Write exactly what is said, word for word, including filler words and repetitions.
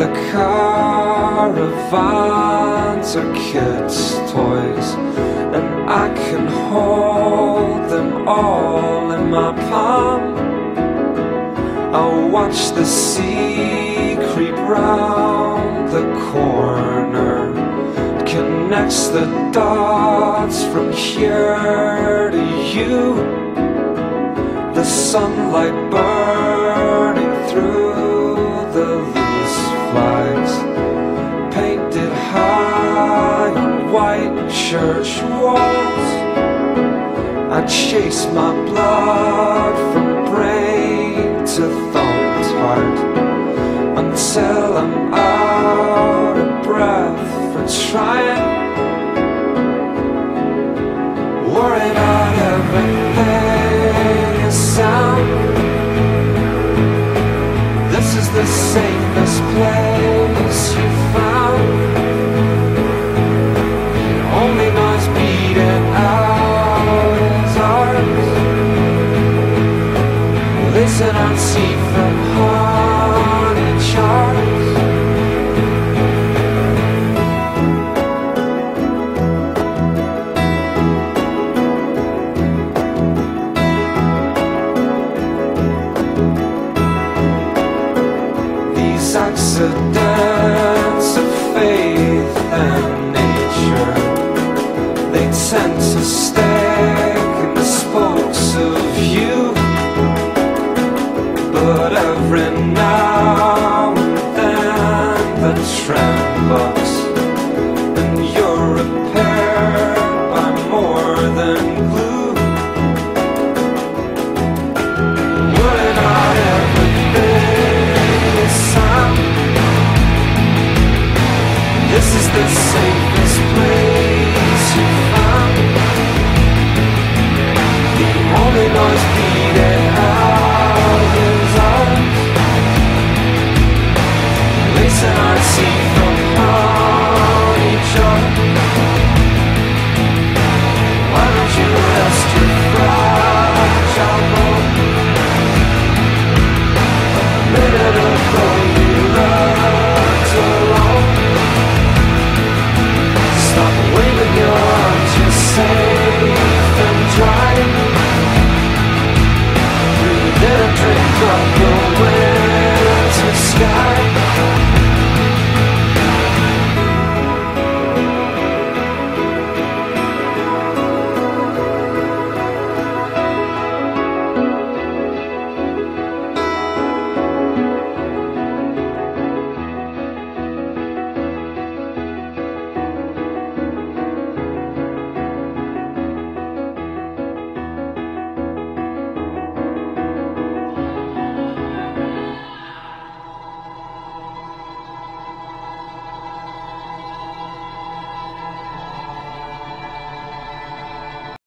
The caravans are kids' toys, and I can hold them all in my palm. I'll watch the sea creep round the corner, connects the dots from here to you. The sunlight burning through the loose flags, painted high on white church walls. I chase my blood from brain to thumped heart, until I'm out of breath for trying. Worried about everything is sound. This is the safest place you found. The only noise beating out is ours. Listen and see from honey jars. Accidents of faith and nature, they tend to stick in the spokes of you. But every now and then the trend bucks, and you're repaired by more than glue. Would not everything is sound? This is the safest place you found. The only noise